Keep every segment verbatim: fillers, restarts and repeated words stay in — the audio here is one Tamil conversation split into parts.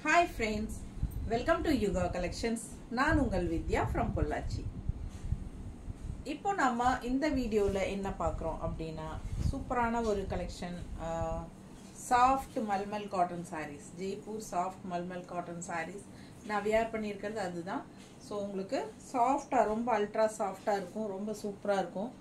Hi friends, welcome to Yuga Collections. நான் உங்கள் வித்யா from பொள்ளாச்சி. இப்போ நாம இந்த வீடியோல என்ன பார்க்குறோம் அப்படின்னா சூப்பரான ஒரு collection soft mulmul cotton sarees. Jaipur soft mulmul cotton sarees. நான் வியர் பண்ணியிருக்கிறது அதுதான். ஸோ உங்களுக்கு சாஃப்டாக ரொம்ப அல்ட்ரா சாஃப்டாக இருக்கும், ரொம்ப சூப்பராக இருக்கும்.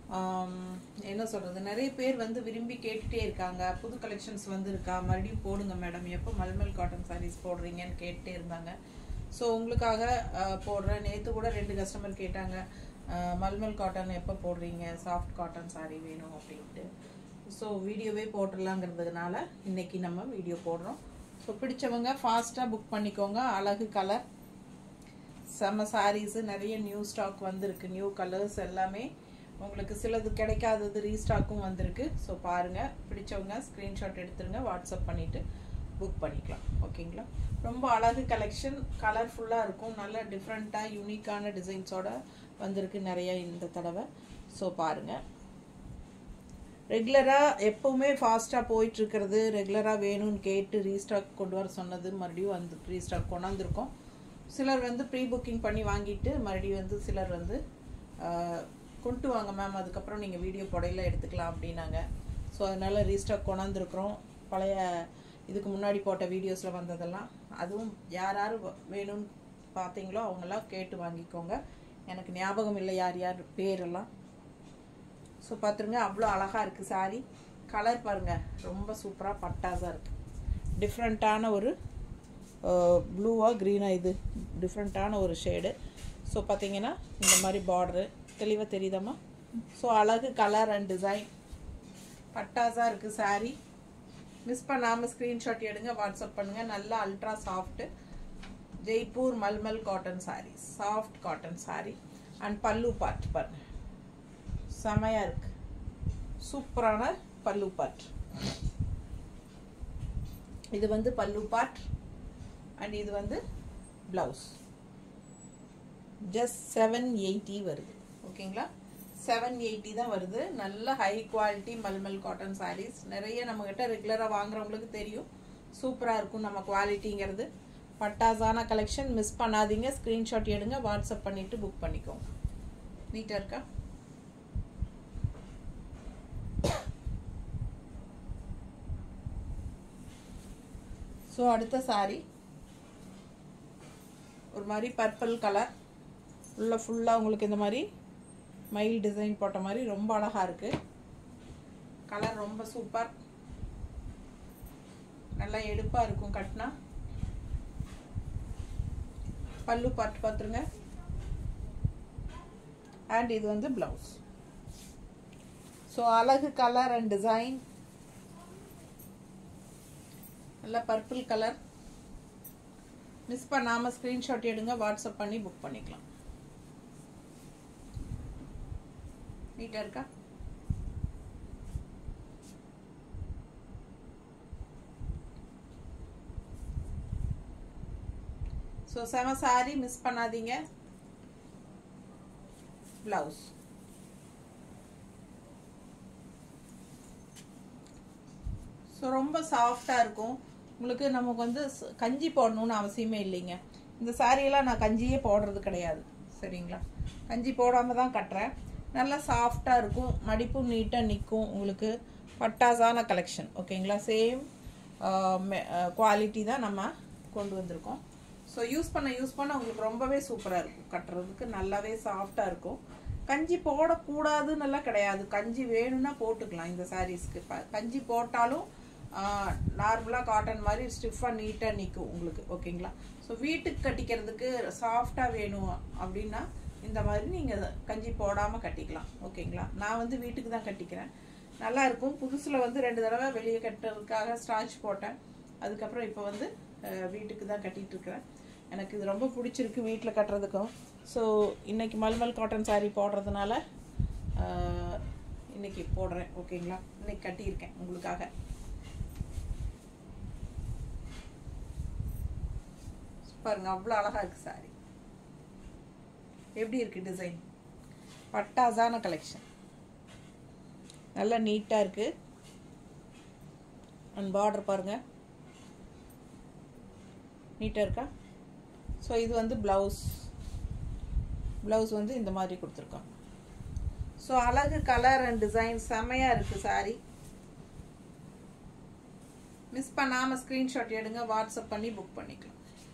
என்ன சொல்கிறது, நிறைய பேர் வந்து விரும்பி கேட்டுகிட்டே இருக்காங்க. புது கலெக்ஷன்ஸ் வந்துருக்கா, மறுபடியும் போடுங்க மேடம், எப்போ மல்மல் காட்டன் சாரீஸ் போடுறீங்கன்னு கேட்டுகிட்டே இருந்தாங்க. ஸோ உங்களுக்காக போடுறேன். நேற்று கூட ரெண்டு கஸ்டமர் கேட்டாங்க, மல்மல் காட்டன் எப்போ போடுறீங்க, சாஃப்ட் காட்டன் சாரீ வேணும் அப்படின்ட்டு. ஸோ வீடியோவே போட்டுடலாங்கிறதுனால இன்றைக்கி நம்ம வீடியோ போடுறோம். ஸோ பிடிச்சவங்க ஃபாஸ்ட்டாக புக் பண்ணிக்கோங்க. அழகு கலர் செம்ம சாரீஸு, நிறைய நியூ ஸ்டாக் வந்திருக்கு. நியூ கலர்ஸ் எல்லாமே உங்களுக்கு சிலது கிடைக்காதது ரீஸ்டாக்கும் வந்திருக்கு. ஸோ பாருங்கள், பிடிச்சவங்க ஸ்க்ரீன்ஷாட் எடுத்துருங்க, வாட்ஸ்அப் பண்ணிவிட்டு புக் பண்ணிக்கலாம். ஓகேங்களா? ரொம்ப அழகு கலெக்ஷன், கலர்ஃபுல்லாக இருக்கும், நல்ல டிஃப்ரெண்ட்டாக யூனிக்கான டிசைன்ஸோடு வந்திருக்கு நிறைய இந்த தடவை. ஸோ பாருங்கள், ரெகுலராக எப்போவுமே ஃபாஸ்ட்டாக போயிட்டுருக்கிறது, ரெகுலராக வேணும்னு கேட்டு ரீஸ்டாக் கொண்டு வர சொன்னது மறுபடியும் வந்து ரீஸ்டாக் கொண்டாந்துருக்கோம். சிலர் வந்து ப்ரீ புக்கிங் பண்ணி வாங்கிட்டு மறுபடியும் வந்து சிலர் வந்து கொண்டு வாங்க மேம், அதுக்கப்புறம் நீங்கள் வீடியோ புடையில எடுத்துக்கலாம் அப்படின்னாங்க. ஸோ அதனால் ரீஸ்டாக் கொண்டாந்துருக்குறோம். பழைய இதுக்கு முன்னாடி போட்ட வீடியோஸில் வந்ததெல்லாம், அதுவும் யார் யார் வேணும்னு பார்த்தீங்களோ அவங்களாம் கேட்டு வாங்கிக்கோங்க. எனக்கு ஞாபகம் இல்லை யார் யார் பேரெல்லாம். ஸோ பார்த்துருங்க, அவ்வளோ அழகாக இருக்குது சாரீ. கலர் பாருங்கள், ரொம்ப சூப்பராக பட்டாஸாக இருக்குது. டிஃப்ரெண்ட்டான ஒரு ப்ளூவா க்ரீனாக, இது டிஃப்ரெண்ட்டான ஒரு ஷேடு. ஸோ பார்த்தீங்கன்னா இந்த மாதிரி பார்டரு தெளிவாக தெரியுதாம்மா. ஸோ அழகு கலர் அண்ட் டிசைன் பட்டாஸாக இருக்குது சாரீ. மிஸ் பண்ணாமல் ஸ்க்ரீன்ஷாட் எடுங்க, வாட்ஸ்அப் பண்ணுங்கள். நல்லா ultra soft Jaipur mulmul cotton saree, soft cotton saree. And pallu part பாருங்க, செமையாக இருக்குது, சூப்பரான பல்லு பார்ட். இது வந்து பல்லு பார்ட் அண்ட் இது வந்து ப்ளவுஸ். ஜஸ்ட் செவன் எயிட்டி வருது. ஓகேங்களா? செவன் எயிட்டி தான் வருது. நல்ல high quality mulmul cotton sarees. நிறைய நம்மக்கிட்ட ரெகுலராக வாங்குறவங்களுக்கு தெரியும், சூப்பராக இருக்கும் நம்ம குவாலிட்டிங்கிறது. பட்டாஸான கலெக்ஷன், மிஸ் பண்ணாதீங்க. ஸ்க்ரீன்ஷாட் எடுங்க, வாட்ஸ்அப் பண்ணிவிட்டு புக் பண்ணிக்கோங்க. நீட்டாக இருக்கா? ஸோ அடுத்த சாரீ ஒரு மாதிரி பர்பிள் கலர், உள்ள ஃபுல்லாக உங்களுக்கு இந்த மாதிரி மயில் டிசைன் போட்ட மாதிரி ரொம்ப அழகாக இருக்குது. கலர் ரொம்ப சூப்பர், நல்லா எடுப்பாக இருக்கும் கட்டினா. பல்லு பார்த்து பார்த்துருங்க. அண்ட் இது வந்து ப்ளவுஸ். ஸோ அழகு கலர் அண்ட் டிசைன், நல்ல பர்பிள் கலர். மிஸ் பண்ணாமல் ஸ்க்ரீன்ஷாட் எடுங்க, வாட்ஸ்அப் பண்ணி புக் பண்ணிக்கலாம். நீட்டாக இருக்கா? ஸோ செம சாரி, மிஸ் பண்ணாதீங்க. ப்ளவுஸ் ஸோ ரொம்ப சாஃப்டாக இருக்கும். உங்களுக்கு நமக்கு வந்து கஞ்சி போடணும்னு அவசியமே இல்லைங்க. இந்த சாரியெல்லாம் நான் கஞ்சியே போடுறது கிடையாது, சரிங்களா? கஞ்சி போடாமல் தான் கட்டுறேன். நல்லா சாஃப்டாக இருக்கும், மடிப்பும் நீட்டாக நிற்கும். உங்களுக்கு பட்டாஸான கலெக்ஷன். ஓகேங்களா? சேம் குவாலிட்டி தான் நம்ம கொண்டு வந்திருக்கோம். ஸோ யூஸ் பண்ண யூஸ் பண்ண உங்களுக்கு ரொம்பவே சூப்பராக இருக்கும். கட்டுறதுக்கு நல்லாவே சாஃப்டாக இருக்கும். கஞ்சி போடக்கூடாதுன்னெல்லாம் கிடையாது, கஞ்சி வேணும்னா போட்டுக்கலாம். இந்த சாரீஸ்க்கு கஞ்சி போட்டாலும் நார்மலாக காட்டன் மாதிரி ஸ்டிஃபாக நீட்டாக நிற்கும் உங்களுக்கு. ஓகேங்களா? ஸோ வீட்டுக்கு கட்டிக்கிறதுக்கு சாஃப்டாக வேணும் அப்படின்னா இந்த மாதிரி நீங்கள் கஞ்சி போடாமல் கட்டிக்கலாம். ஓகேங்களா? நான் வந்து வீட்டுக்கு தான் கட்டிக்கிறேன், நல்லாயிருக்கும். புதுசில் வந்து ரெண்டு தடவை வெளியே கட்டுறதுக்காக ஸ்டார்ச் போட்டேன், அதுக்கப்புறம் இப்போ வந்து வீட்டுக்கு தான் கட்டிகிட்ருக்கிறேன். எனக்கு இது ரொம்ப பிடிச்சிருக்கு வீட்டில் கட்டுறதுக்கும். ஸோ இன்றைக்கி மல்மல் காட்டன் சாரீ போடுறதுனால இன்றைக்கி போடுறேன். ஓகேங்களா? இன்றைக்கி கட்டியிருக்கேன் உங்களுக்காக. பாருங்க, அவ்வளோ அழகாக இருக்குது சாரீ. எப்படி இருக்குது டிசைன்? பட்டாஸான கலெக்ஷன், நல்லா நீட்டாக இருக்குது. அண்ட் பார்டர் பாருங்கள், நீட்டாக இருக்கா? ஸோ இது வந்து ப்ளவுஸ். ப்ளவுஸ் வந்து இந்த மாதிரி கொடுத்துருக்கோம். ஸோ அழகு கலர் அண்ட் டிசைன் செமையாக இருக்குது சாரி. மிஸ் பண்ணாமல் ஸ்க்ரீன்ஷாட் எடுங்க, வாட்ஸ்அப் பண்ணி புக் பண்ணிக்கலாம்.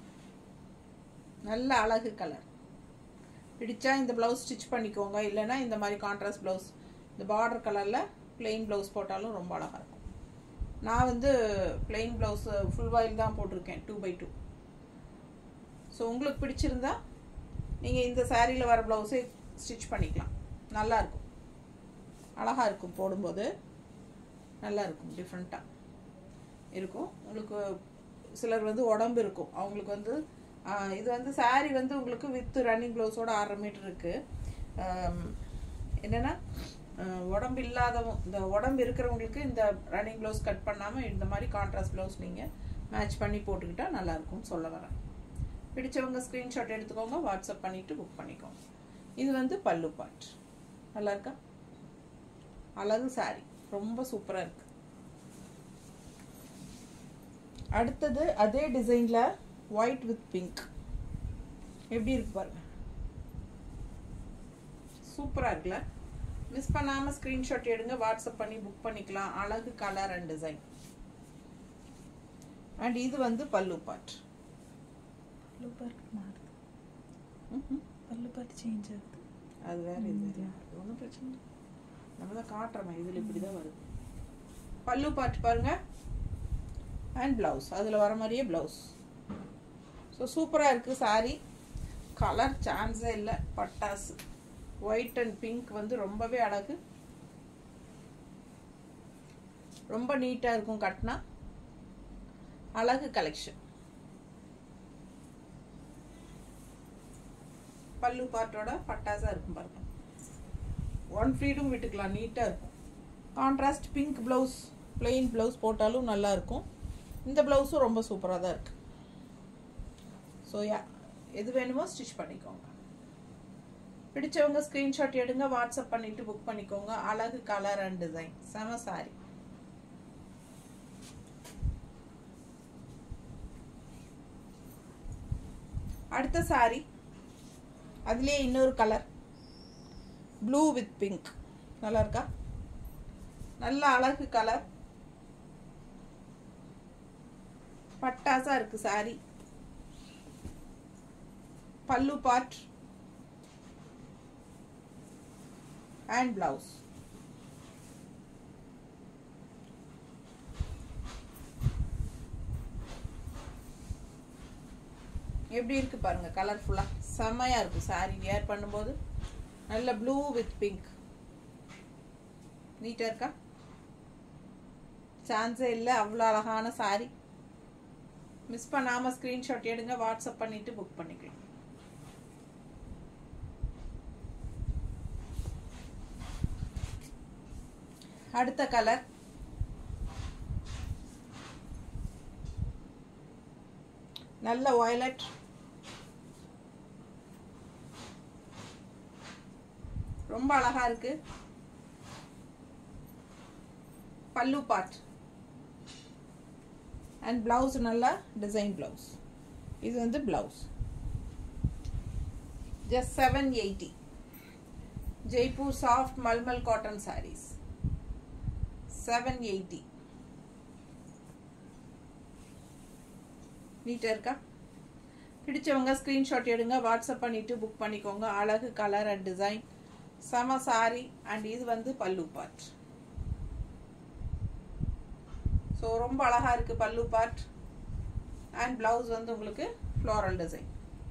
நல்ல அழகு கலர். பிடிச்சா இந்த ப்ளவுஸ் ஸ்டிச் பண்ணிக்கோங்க, இல்லைன்னா இந்த மாதிரி கான்ட்ராஸ்ட் ப்ளவுஸ் இந்த பார்டர் கலரில் பிளெயின் ப்ளவுஸ் போட்டாலும் ரொம்ப அழகாக இருக்கும். நான் வந்து பிளெயின் ப்ளவுஸ் ஃபுல் வாயில் தான் போட்டிருக்கேன், டூ பை டூ. ஸோ உங்களுக்கு பிடிச்சிருந்தா நீங்கள் இந்த சாரியில் வர ப்ளவுஸே ஸ்டிச் பண்ணிக்கலாம். நல்லாயிருக்கும், அழகாக இருக்கும், போடும்போது நல்லா இருக்கும், டிஃப்ரெண்ட்டாக இருக்கும். உங்களுக்கு சிலர் வந்து உடம்பு இருக்கும், அவங்களுக்கு வந்து இது வந்து சாரீ வந்து உங்களுக்கு வித் ரன்னிங் ப்ளவுஸோட ஆறரை மீட்டர் இருக்குது. என்னென்னா உடம்பு இல்லாதவங்க, இந்த உடம்பு இருக்கிறவங்களுக்கு இந்த ரன்னிங் ப்ளவுஸ் கட் பண்ணாமல் இந்த மாதிரி கான்ட்ராஸ்ட் ப்ளவுஸ் நீங்கள் மேட்ச் பண்ணி போட்டுக்கிட்டா நல்லாயிருக்கும்னு சொல்ல வரேன். பிடிச்சவங்க ஸ்க்ரீன்ஷாட் எடுத்துக்கோங்க, வாட்ஸ்அப் பண்ணிவிட்டு புக் பண்ணிக்கோங்க. இது வந்து பல்லு பார்ட். நல்லா இருக்கா? அழகு சாரி, ரொம்ப சூப்பராக இருக்குது. அடுத்தது அதே டிசைனில் ஒயிட் வித் பிங்க் எப்படி இருக்கு பாருங்க, சூப்பராக இருக்குல்ல? மிஸ் பண்ணாமல் ஸ்க்ரீன்ஷாட் எடுங்க, வாட்ஸ்அப் பண்ணி புக் பண்ணிக்கலாம். அழகு கலர் அண்ட் டிசைன். அண்ட் இது வந்து பல்லு பார்ட். பல்லு பார்ட் மாறுது, பல்லு பார்ட் சேஞ்ச் ஆகுது. அது வேற இது ஒன்றும் பிரச்சனை இல்லை, நம்ம தான் காட்டுறோமே, இதில் இப்படி தான் வருது. பல்லு பார்ட் பாருங்க. அண்ட் ப்ளவுஸ் அதில் வர மாதிரியே ப்ளவுஸ். ஸோ சூப்பராக இருக்குது சாரி. கலர் சான்ஸே இல்லை, பட்டாசு. ஒயிட் அண்ட் பிங்க் வந்து ரொம்பவே அழகு, ரொம்ப நீட்டாக இருக்கும் கட்டினா. அழகு கலெக்ஷன். பல்லு பார்ட்டோட பட்டாசாக இருக்கும் பாருங்க. ஒன் ஃப்ரீடும் விட்டுக்கலாம், நீட்டாக இருக்கும். Contrast pink blouse, plain blouse போட்டாலும் நல்லா இருக்கும். இந்த ப்ளவுஸும் ரொம்ப சூப்பராக தான் இருக்குது. ஸோ யா, எது வேணுமோ ஸ்டிச் பண்ணிக்கோங்க. பிடிச்சவங்க ஸ்க்ரீன்ஷாட் எடுங்க, வாட்ஸ்அப் பண்ணிவிட்டு புக் பண்ணிக்கோங்க. அழகு கலர் அண்ட் டிசைன், செம சாரி. அடுத்த சாரி அதுலேயே இன்னொரு கலர், ப்ளூ வித் பிங்க். நல்லா இருக்கா? நல்ல அழகு கலர், பட்டாசா இருக்கு sorry. Pallu part and blouse. எப்படி இருக்கு பாருங்க, கலர்ஃபுல்லா செம்மையா இருக்கு சாரி. வியர் பண்ணும்போது நல்ல ப்ளூ வித் பிங்க், நீட்டா இருக்கா? சான்ஸே இல்லை, அவ்வளோ அழகான சாரி. மிஸ் பண்ணாம ஸ்கிரீன்ஷாட் எடுங்க, வாட்ஸ்அப் பண்ணிட்டு புக் பண்ணிக்கலாம். அடுத்த கலர் நல்ல வயலட், ரொம்ப அழகா இருக்கு. பல்லு பார்ட் அண்ட் பிளவுஸ் நல்ல டிசைன் பிளவுஸ். இது வந்து blouse. Just seven eighty. Jaipur soft mulmul cotton sarees seven eighty. நீட்டா இருக்கா? பிடிச்சவங்க ஸ்கிரீன்ஷாட் எடுங்க, வாட்ஸ்அப் பண்ணிட்டு புக் பண்ணிக்கோங்க. அழகு கலர் அண்ட் டிசைன், செம சாரி. அண்ட் இது வந்து பல்லு பார்ட். ஸோ ரொம்ப அழகா இருக்கு பல்லு பார்ட். அண்ட் பிளவுஸ் வந்து உங்களுக்கு ஃப்ளோரல் டிசைன்.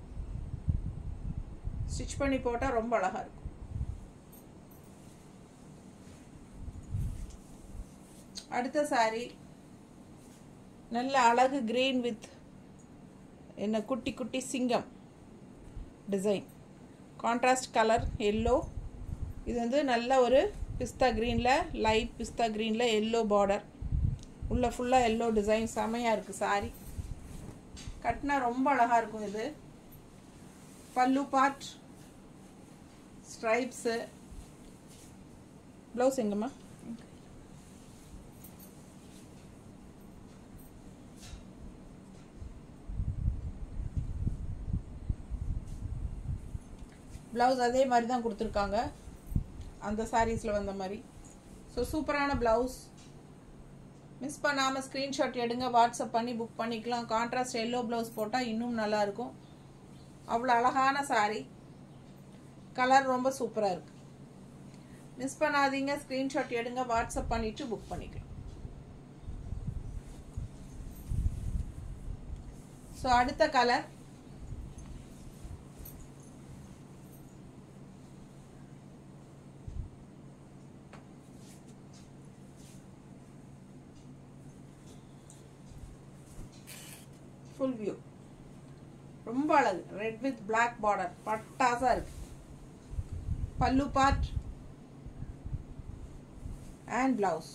ஸ்டிச் பண்ணி போட்டால் ரொம்ப அழகா இருக்கும். அடுத்த சாரி நல்ல அழகு கிரீன் வித் என்ன குட்டி குட்டி சிங்கம் டிசைன். Contrast colour yellow. இது வந்து நல்ல ஒரு பிஸ்தா கிரீனில், லைட் பிஸ்தா கிரீனில் எல்லோ பார்டர். உள்ள ஃபுல்லாக எல்லோ டிசைன். செமையாக இருக்குது சாரி. கட்டினா ரொம்ப அழகாக இருக்கும். இது பல்லு பார்ட், ஸ்ட்ரைப்ஸு. ப்ளவுஸ் எங்கம்மா? ப்ளவுஸ் அதே மாதிரி தான் கொடுத்துருக்காங்க, அந்த சாரீஸில் வந்த மாதிரி. ஸோ சூப்பரான ப்ளவுஸ். மிஸ் பண்ணாமல் ஸ்க்ரீன்ஷாட் எடுங்க, வாட்ஸ்அப் பண்ணி புக் பண்ணிக்கலாம். கான்ட்ராஸ்ட் எல்லோ ப்ளவுஸ் போட்டால் இன்னும் நல்லாயிருக்கும். அவ்வளோ அழகான சாரீ, கலர் ரொம்ப சூப்பராக இருக்குது. மிஸ் பண்ணாதீங்க, ஸ்க்ரீன்ஷாட் எடுங்க, வாட்ஸ்அப் பண்ணிவிட்டு புக் பண்ணிக்கலாம். ஸோ அடுத்த கலர் ஃபுல் வியூ, ரொம்ப அழகு. ரெட் வித் பிளாக் பார்டர், பட்டாசா இருக்கு. Pallu part and blouse.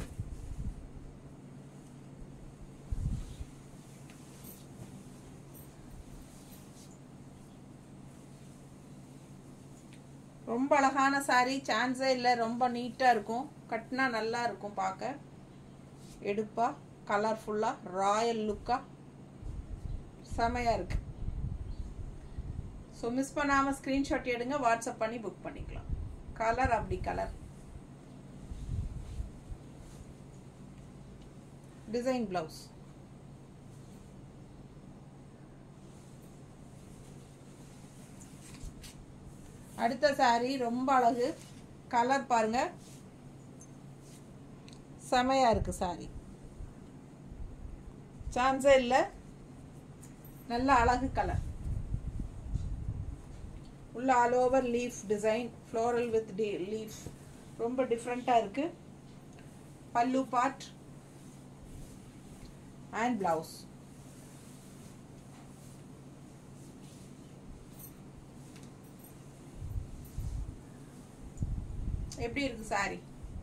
ரொம்ப அழகான சாரீ, சான்ஸே இல்லை. ரொம்ப நீட்டாக இருக்கும், கட்டினா நல்லா இருக்கும் பார்க்க. எடுப்பா, கலர்ஃபுல்லாக, ராயல் லுக்காக செமையாக இருக்கு. ஸோ மிஸ் பண்ணாமல் ஸ்க்ரீன்ஷாட் எடுங்க, வாட்ஸ்அப் பண்ணி புக் பண்ணிக்கலாம். கலர் அப்படி கலர். Design blouse. அடுத்த சாரீ ரொம்ப அழகு, கலர் பாருங்க, செமையா இருக்கு சாரீ, சான்ஸே இல்லை. நல்ல அழகு கலர். உள்ள all over leaf design, floral with leaf, ரொம்ப டிஃப்ரெண்டா இருக்கு. Pallu part and blouse. எப்படி இருக்கு சாரி?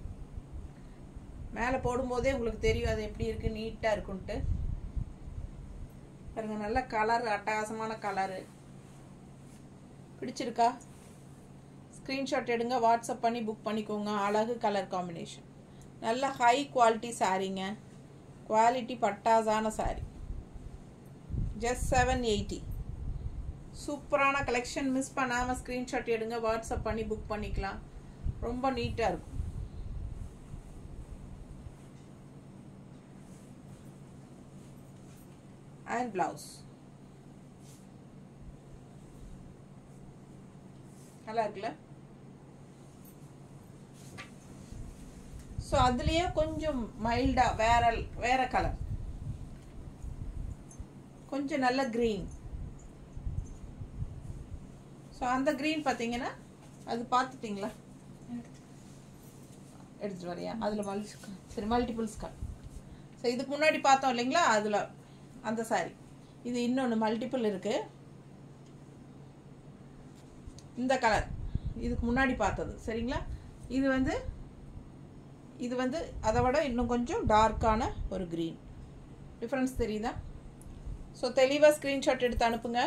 மேலே போடும்போதே உங்களுக்கு தெரியும் அது எப்படி இருக்கு, நீட்டா இருக்குன்ட்டு. பாருங்க, நல்ல கலர், அட்டகாசமான கலரு. பிடிச்சிருக்கா? ஸ்க்ரீன்ஷாட் எடுங்க, வாட்ஸ்அப் பண்ணி புக் பண்ணிக்கோங்க. அழகு கலர் காம்பினேஷன். நல்ல ஹை குவாலிட்டி சாரீங்க, குவாலிட்டி பட்டாசான சாரி. Just seven eighty. சூப்பரான கலெக்ஷன். மிஸ் பண்ணாமல் ஸ்க்ரீன்ஷாட் எடுங்க, வாட்ஸ்அப் பண்ணி புக் பண்ணிக்கலாம். ரொம்ப நீட்டாக இருக்கும். அண்ட் பிளவுஸ் நல்லா இருக்குல்ல? ஸோ அதுலேயே கொஞ்சம் மைல்டா வேற வேற கலர், கொஞ்சம் நல்ல கிரீன். ஸோ அந்த கிரீன் பார்த்தீங்கன்னா அது பார்த்துட்டிங்களா? எடுத்துட்டு வரையா? அதில் மல்டி சரி மல்டிபிள்ஸ் கலர். ஸோ இதுக்கு முன்னாடி பார்த்தோம் இல்லைங்களா, அதில் அந்த சாரி. இது இன்னொன்று மல்டிபிள் இருக்கு. இந்த கலர் இதுக்கு முன்னாடி பார்த்தது சரிங்களா. இது வந்து இது வந்து அதை விட இன்னும் கொஞ்சம் டார்க்கான ஒரு கிரீன். டிஃப்ரென்ஸ் தெரியுதா? ஸோ தெளிவாக ஸ்க்ரீன்ஷாட் எடுத்து அனுப்புங்க.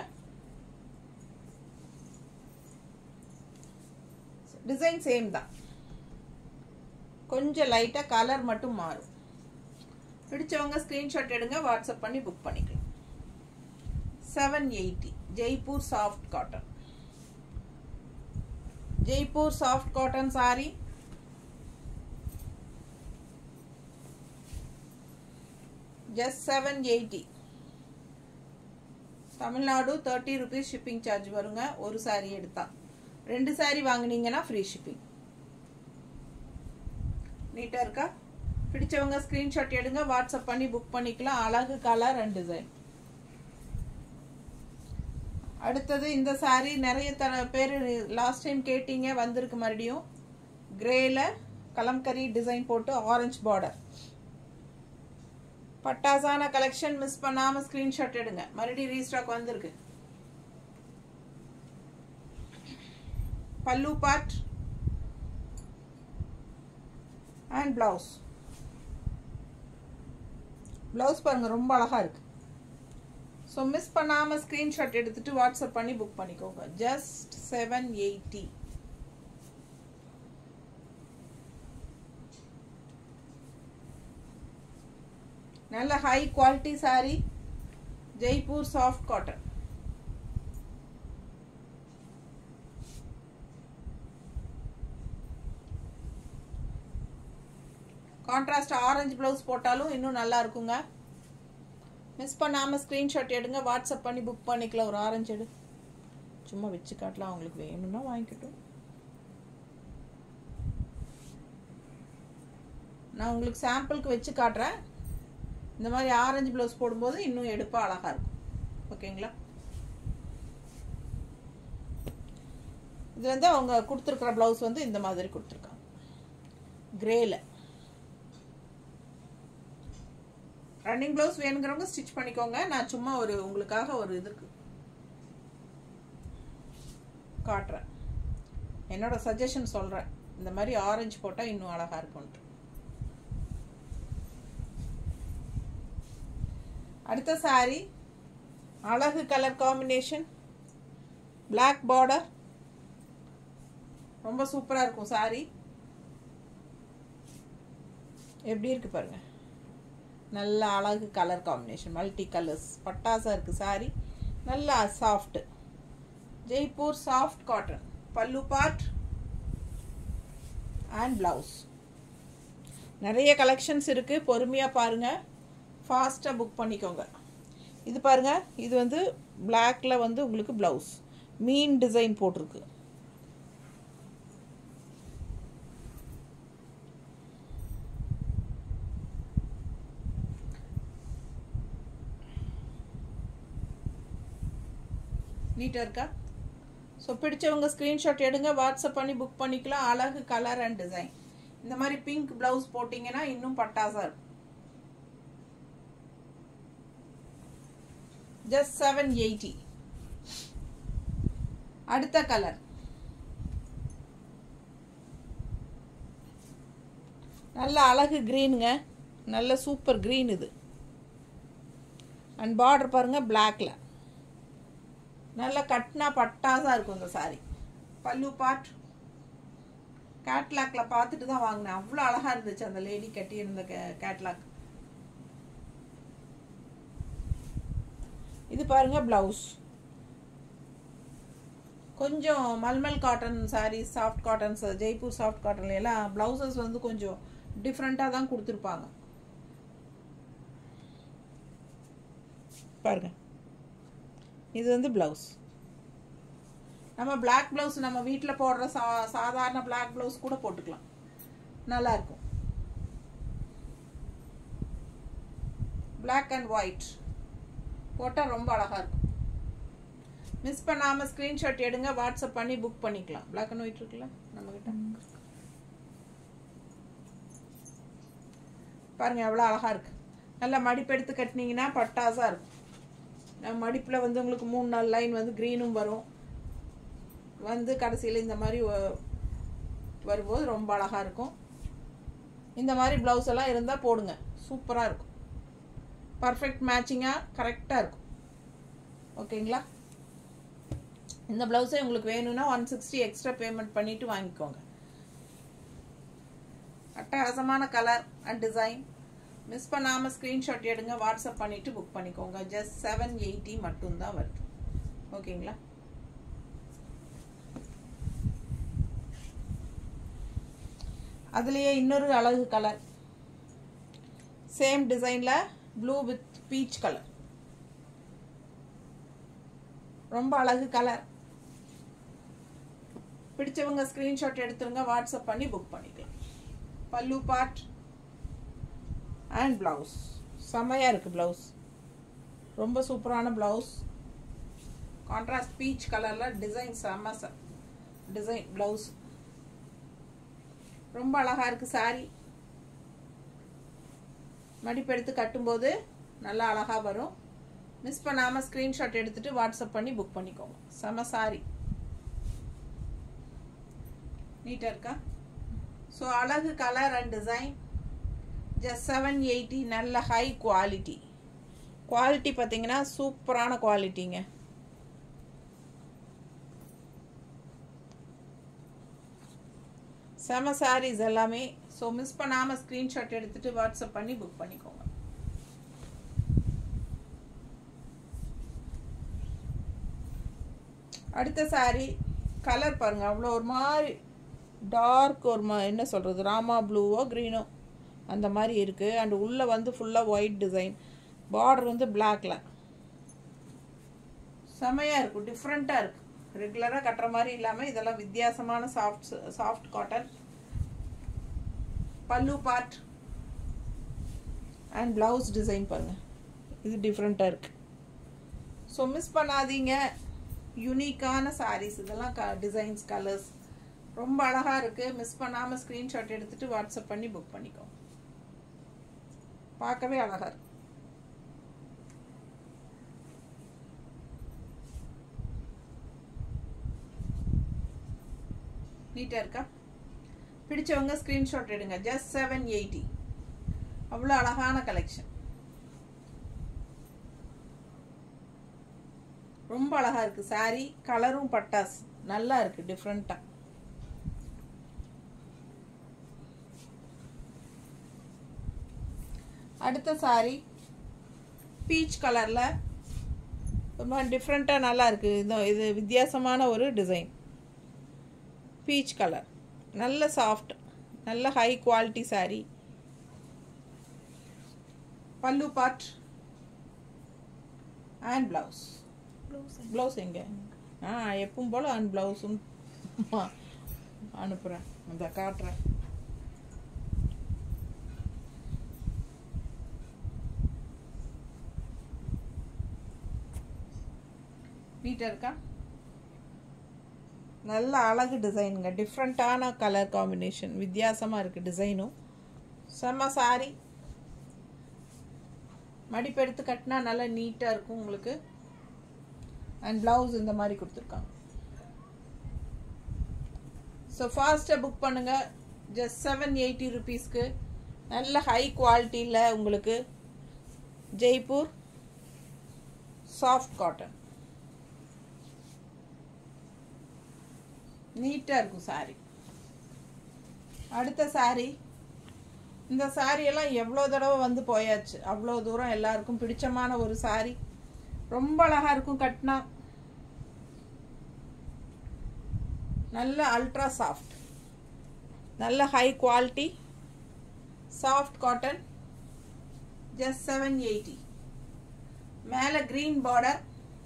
டிசைன் சேம் தான், கொஞ்சம் லைட்டாக கலர் மட்டும் மாறும். பிடிச்சவங்க ஸ்க்ரீன்ஷாட் எடுங்க, வாட்ஸ்அப் பண்ணி புக் பண்ணிக்கலாம். Seven eighty. Jaipur soft cotton. Jaipur soft cotton sari. Just seven eighty. Tamil Nadu thirty rupees shipping charge வருங்க ஒரு சாரி எடுத்தா. ரெண்டு சாரி வாங்கினீங்கன்னா ஃப்ரீ ஷிப்பிங். நீட்டா இருக்கா? பிடிச்சவங்க ஸ்கிரீன்ஷாட் எடுங்க, வாட்ஸ்அப் பண்ணி புக் பண்ணிக்கலாம். அழகு கலர் அண்ட் டிசைன். அடுத்தது இந்த சாரி நிறைய தர பேர் லாஸ்ட் டைம் கேட்டீங்க, வந்திருக்கு மறுபடியும். கிரேல கலம்கரி டிசைன் போட்டு ஆரஞ்சு பார்டர். பட்டாசான கலெக்ஷன். மிஸ் பண்ணாம ஸ்கிரீன்ஷாட் எடுங்க, மறுபடியும் ரீஸ்டாக் வந்திருக்கு. பல்லு பார்ட் அண்ட் பிளவுஸ். பிளவுஸ் பாருங்க ரொம்ப அழகா இருக்கு. ஸோ மிஸ் பண்ணாம ஸ்கிரீன்ஷாட் எடுத்துட்டு வாட்ஸ்அப் பண்ணி புக் பண்ணிக்கோங்க. Just seven eighty. நல்ல high quality sari. Jaipur soft cotton. Contrast orange blouse போட்டாலும் இன்னும் நல்லா இருக்குங்க. மிஸ் பண்ணாமல் ஸ்க்ரீன்ஷாட் எடுங்க, வாட்ஸ்அப் பண்ணி புக் பண்ணிக்கலாம். ஒரு ஆரஞ்சு எடு, சும்மா வச்சு காட்டலாம், அவங்களுக்கு வேணும்னா வாங்கிக்கட்டும். நான் உங்களுக்கு சாம்பிளுக்கு வச்சு காட்டுறேன். இந்த மாதிரி ஆரஞ்சு ப்ளவுஸ் போடும்போது இன்னும் எடுப்பாக அழகாக இருக்கும். ஓகேங்களா? இது வந்து அவங்க கொடுத்துருக்குற ப்ளவுஸ் வந்து இந்த மாதிரி கொடுத்துருக்காங்க, கிரேல. ரன்னிங் ப்ளவுஸ் வேணுங்கிறவங்க ஸ்டிச் பண்ணிக்கோங்க. நான் சும்மா ஒரு உங்களுக்காக ஒரு இதுக்கு காட்டுறேன், என்னோட சஜஷன் சொல்கிறேன். இந்த மாதிரி ஆரஞ்சு போட்டால் இன்னும் அழகாக இருக்கும்ட்டு. அடுத்த சாரி அழகு கலர் காம்பினேஷன், பிளாக் பார்டர், ரொம்ப சூப்பராக இருக்கும் சாரி. எப்படி இருக்கு பாருங்க, நல்ல அழகு கலர் காம்பினேஷன், மல்டி கலர்ஸ், பட்டாசா இருக்கு சாரி. நல்லா soft Jaipur soft cotton. Pallu part and blouse. நிறைய கலெக்ஷன்ஸ் இருக்கு, பொறுமையா பாருங்க, ஃபாஸ்டா புக் பண்ணிக்கோங்க. இது பாருங்க, இது வந்து பிளாக்ல வந்து உங்களுக்கு பிளவுஸ் மீன் டிசைன் போட்டிருக்கு. நீட்டாக இருக்கா? ஸோ பிடிச்சவங்க ஸ்க்ரீன்ஷாட் எடுங்க, வாட்ஸ்அப் பண்ணி புக் பண்ணிக்கலாம். அழகு கலர் அண்ட் டிசைன். இந்த மாதிரி பிங்க் பிளவுஸ் போட்டிங்கன்னா இன்னும் பட்டாசா இருக்கும். Just seven eighty. அடுத்த கலர் நல்ல அழகு கிரீனுங்க, நல்ல சூப்பர் கிரீன் இது. அண்ட் பார்டர் பாருங்க பிளாக்ல, நல்லா கட்னா பட்டாசா இருக்கும் இந்த சாரி. பல்லு பார்ட் கேட்லாக்ல பார்த்துட்டு தான் வாங்கினேன், அவ்வளோ அழகா இருந்துச்சு அந்த லேடி கட்டி இருந்த கேட்லாக். இது பாருங்க பிளவுஸ், கொஞ்சம் mulmul cotton sari, soft cottons, Jaipur soft காட்டன்ல எல்லாம் பிளவுசஸ் வந்து கொஞ்சம் டிஃப்ரெண்ட்டாக தான் கொடுத்துருப்பாங்க. பாருங்க, இது வந்து பிளவுஸ். நம்ம பிளாக் பிளவுஸ் நம்ம வீட்டில் போடுற சா சாதாரண பிளாக் பிளவுஸ் கூட போட்டுக்கலாம், நல்லா இருக்கும். பிளாக் அண்ட் ஒயிட் போட்டால் ரொம்ப அழகா இருக்கும். மிஸ் பண்ணாமல் ஸ்க்ரீன்ஷாட் எடுங்க, வாட்ஸ்அப் பண்ணி புக் பண்ணிக்கலாம். பிளாக் அண்ட் ஒயிட் இருக்குல்ல நம்மகிட்ட, பாருங்க எவ்வளோ அழகா இருக்கு. நல்லா மடிப்பு எடுத்து கட்டினீங்கன்னா பட்டாசா இருக்கும். நம்ம மடிப்பில் வந்து உங்களுக்கு மூணு நாலு லைன் வந்து க்ரீனும் வரும், வந்து கடைசியில் இந்த மாதிரி வரும்போது ரொம்ப அழகா இருக்கும். இந்த மாதிரி ப்ளவுஸ் எல்லாம் இருந்தால் போடுங்க, சூப்பராக இருக்கும். பர்ஃபெக்ட் மேட்சிங்காக கரெக்டாக இருக்கும். ஓகேங்களா? இந்த ப்ளவுஸே உங்களுக்கு வேணும்னா ஒன் சிக்ஸ்டி எக்ஸ்ட்ரா பேமெண்ட் பண்ணிட்டு வாங்கிக்கோங்க. அட்டகாசமான கலர் அண்ட் டிசைன். மிஸ் பண்ணாமல் ஸ்க்ரீன்ஷாட் எடுங்க, வாட்ஸ்அப் பண்ணிட்டு புக் பண்ணிக்கோங்க. ஜஸ்ட் செவன் எயிட்டி மட்டும்தான் வருது. ஓகேங்களா? அதுலேயே இன்னொரு அழகு கலர், சேம் டிசைனில் ப்ளூ வித் பீச் கலர், ரொம்ப அழகு கலர். பிடிச்சவங்க ஸ்க்ரீன்ஷாட் எடுத்துருங்க, வாட்ஸ்அப் பண்ணி புக் பண்ணிக்கலாம். பல்லு பார்ட் அண்ட் பிளவுஸ் செம்மையாக இருக்குது. பிளவுஸ் ரொம்ப சூப்பரான பிளவுஸ், கான்ட்ராஸ்ட் பீச் கலரில் டிசைன், செம்ம டிசைன் பிளவுஸ், ரொம்ப அழகாக இருக்குது சாரி. மடிப்பு எடுத்து கட்டும்போது நல்லா அழகாக வரும். மிஸ் பண்ணாமல் ஸ்க்ரீன்ஷாட் எடுத்துட்டு வாட்ஸ்அப் பண்ணி புக் பண்ணிக்கோங்க. செம்ம சாரி, நீட்டாக இருக்கா? ஸோ அழகு colour and design, just seven eighty. நல்ல ஹை குவாலிட்டி. குவாலிட்டி பார்த்தீங்கன்னா சூப்பரான குவாலிட்டிங்க. செம சாரீஸ் எல்லாமே. ஸோ மிஸ் பண்ணாமல் ஸ்க்ரீன்ஷாட் எடுத்துட்டு வாட்ஸ்அப் பண்ணி புக் பண்ணிக்கோங்க. அடுத்த சாரி கலர் பாருங்க, அவ்வளோ ஒரு மாதிரி டார்க், ஒரு மா என்ன சொல்கிறது, ராமா ப்ளூவோ க்ரீனோ அந்த மாதிரி இருக்குது. அண்ட் உள்ளே வந்து ஃபுல்லாக ஒயிட் டிசைன், பார்டர் வந்து பிளாக்ல செமையாக இருக்கும், டிஃப்ரெண்ட்டாக இருக்குது. ரெகுலராக கட்டுற மாதிரி இல்லாமல் இதெல்லாம் வித்தியாசமான soft soft cotton. Pallu part and blouse design பாருங்கள், இது டிஃப்ரெண்ட்டாக இருக்குது. ஸோ மிஸ் பண்ணாதீங்க, யூனிக்கான சாரீஸ் இதெல்லாம். க டிசைன்ஸ் கலர்ஸ் ரொம்ப அழகாக இருக்குது. மிஸ் பண்ணாமல் ஸ்க்ரீன்ஷாட் எடுத்துகிட்டு வாட்ஸ்அப் பண்ணி புக் பண்ணிக்கோ. பார்க்கவே அழகாக இருக்கு. நீட்டாக இருக்கா? பிடிச்சவங்க ஸ்க்ரீன்ஷாட் எடுங்க. Just seven eighty. அவ்வளோ அழகான கலெக்ஷன், ரொம்ப அழகாக இருக்குது. சாரீ கலரும் பட்டாஸ் நல்லா இருக்குது, டிஃப்ரெண்ட்டாக. அடுத்த சாரீ பீச் கலரில் ரொம்ப டிஃப்ரெண்ட்டாக நல்லா இருக்குது. இது இது வித்தியாசமான ஒரு டிசைன். பீச் கலர், நல்ல சாஃப்ட், நல்ல high quality sari. Pallu part and blouse. Blouse எங்கே? ஆ எப்பவும் போல் அண்ட் ப்ளவுஸும் அனுப்புகிறேன், அந்த காட்டுறேன். நீட்டாக இருக்கா? நல்ல அழகு டிசைனுங்க, டிஃப்ரெண்ட்டான கலர் காம்பினேஷன், வித்தியாசமாக இருக்குது டிசைனும். செம்ம சாரி, மடிப்பு எடுத்து கட்டினா நல்லா நீட்டாக இருக்கும் உங்களுக்கு. அண்ட் ப்ளவுஸ் இந்த மாதிரி கொடுத்துருக்காங்க. ஸோ ஃபாஸ்ட்டாக புக் பண்ணுங்கள். ஜஸ்ட் செவன் எயிட்டி ருபீஸ்க்கு நல்ல ஹை குவாலிட்டியில் உங்களுக்கு ஜெய்ப்பூர் சாஃப்ட் காட்டன். நீட்டாக இருக்கும் சாரீ. அடுத்த சாரீ, இந்த சாரியெல்லாம் எவ்வளோ தடவை வந்து போயாச்சு, அவ்வளோ தூரம் எல்லாருக்கும் பிடிச்சமான ஒரு சாரீ. ரொம்ப அழகாக இருக்கும் கட்டினா. நல்ல அல்ட்ரா சாஃப்ட், நல்ல high quality soft cotton. Just seven eighty. மேலே க்ரீன் பார்டர்,